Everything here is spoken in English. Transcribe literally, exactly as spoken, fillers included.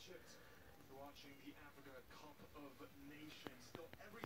Egypt, watching the Africa Cup of Nations. Still, every